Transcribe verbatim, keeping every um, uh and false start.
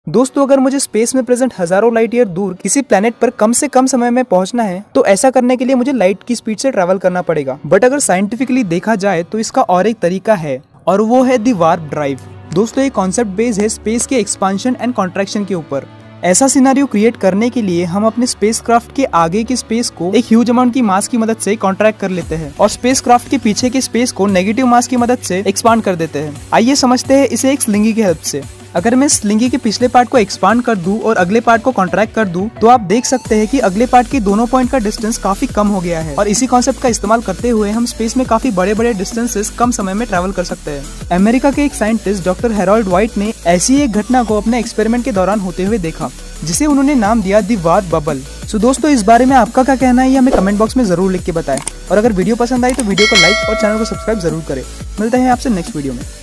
दोस्तों अगर मुझे स्पेस में प्रेजेंट हजारों लाइट ईयर दूर किसी प्लेनेट पर कम से कम समय में पहुंचना है तो ऐसा करने के लिए मुझे लाइट की स्पीड से ट्रैवल करना पड़ेगा। बट अगर साइंटिफिकली देखा जाए तो इसका और एक तरीका है और वो है दी वार्प ड्राइव। दोस्तों ये कॉन्सेप्ट बेस है स्पेस के एक्सपांशन एंड कॉन्ट्रैक्शन के ऊपर। ऐसा सिनेरियो क्रिएट करने के लिए हम अपने स्पेसक्राफ्ट के आगे के स्पेस को एक ह्यूज अमाउंट की मास की मदद से कॉन्ट्रैक्ट कर लेते हैं और स्पेसक्राफ्ट के पीछे के स्पेस को नेगेटिव मास की मदद से एक्सपांड कर देते हैं। आइए समझते हैं इसे एक स्लिंगी की हेल्प से। अगर मैं स्लिंगी के पिछले पार्ट को एक्सपांड कर दूं और अगले पार्ट को कॉन्ट्रैक्ट कर दूं तो आप देख सकते हैं कि अगले पार्ट के दोनों पॉइंट का डिस्टेंस काफी कम हो गया है और इसी कॉन्सेप्ट का इस्तेमाल करते हुए हम स्पेस में काफी बड़े बड़े डिस्टेंसेस कम समय में ट्रैवल कर सकते हैं। अमेरिका के एक साइंटिस्ट डॉक्टर हेरोल्ड व्हाइट ने ऐसी एक घटना को अपने एक्सपेरिमेंट के दौरान होते हुए देखा जिसे उन्होंने नाम दिया दी वार्प बबल। सो दोस्तों इस बारे में आपका क्या कहना है ये हमें कमेंट बॉक्स में जरूर लिख के बताएं और अगर वीडियो पसंद आई तो वीडियो को लाइक और चैनल को सब्सक्राइब जरूर करें। मिलते हैं आपसे नेक्स्ट वीडियो में।